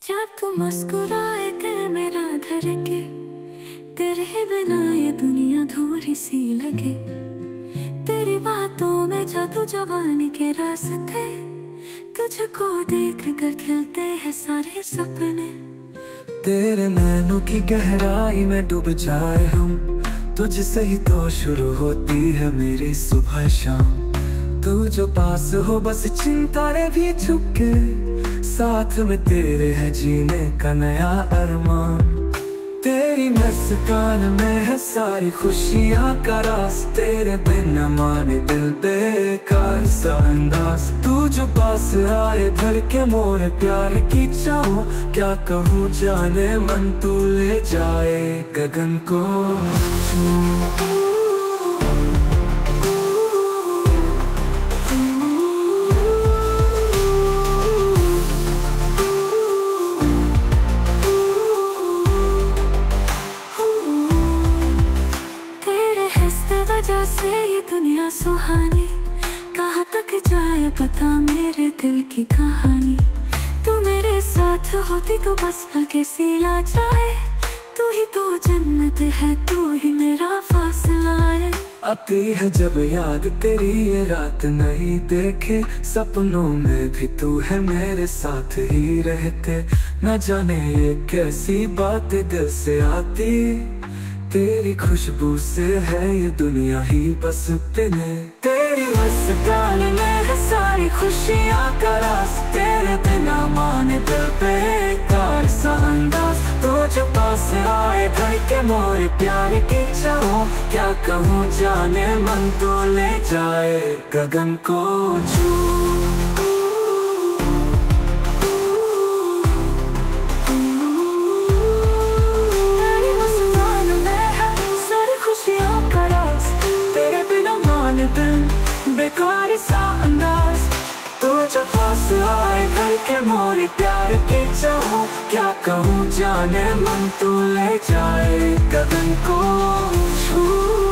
जब तू मुस्कुराए दिल मेरा धड़के, तेरे बिना ये दुनिया अधूरी सी लगे। तेरी बातों में जादू जवानी के रास्ते, तुझको देख कर खिलते हैं सारे सपने। तेरे नैनों की गहराई में डूब जाए हम, तुझसे ही तो शुरू होती है मेरी सुबह शाम। तू जो पास हो बस चिंता रे भी चुके, साथ में तेरे है जीने का नया अरमान। तेरी मुस्कान में है सारी खुशियाँ का राज, तेरे बिना माने दिल बेकार सा अंदाज। तू जो पास आए धर के मोरे प्यार की चाहो, क्या कहूँ जाने मन तू ले जाए गगन को छू। वजह से ये दुनिया सुहानी, कहाँ तक जाए पता मेरे दिल की कहानी। तू मेरे साथ होती तो बस आगे सी आ जाए, तू ही तो जन्नत है, तू ही मेरा फासला है। आती है जब याद तेरी ये रात नहीं देखे, सपनों में भी तू है मेरे साथ ही रहते। न जाने ये कैसी बात दिल से आती, तेरी खुशबू से है ये दुनिया ही बस तेरे। तेरी मुस्कान में है सारी खुशियाँ का राज, तेरे बिना माने दिल बेकार सा अंदाज। तो जो पास आए धर के मोरे प्यार की चाहो, क्या कहूँ जाने मन तो ले जाए गगन को छू। बेकार सा अंदाज, तू जो पास आए घर के मोरे प्यार की चाहो, क्या कहूँ जाने मन तू ले जाए गगन को छू।